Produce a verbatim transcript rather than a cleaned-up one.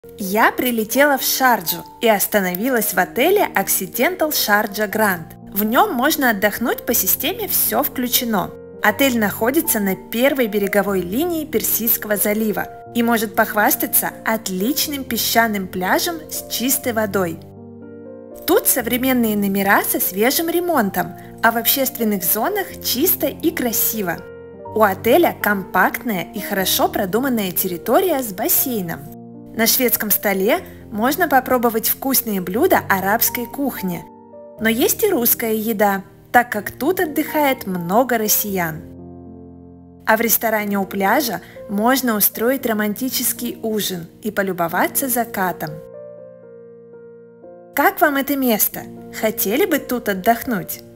Я прилетела в Шарджу и остановилась в отеле Occidental Sharjah Grand. В нем можно отдохнуть по системе «Все включено». Отель находится на первой береговой линии Персидского залива и может похвастаться отличным песчаным пляжем с чистой водой. Тут современные номера со свежим ремонтом, а в общественных зонах чисто и красиво. У отеля компактная и хорошо продуманная территория с бассейном. На шведском столе можно попробовать вкусные блюда арабской кухни. Но есть и русская еда, так как тут отдыхает много россиян. А в ресторане у пляжа можно устроить романтический ужин и полюбоваться закатом. Как вам это место? Хотели бы тут отдохнуть?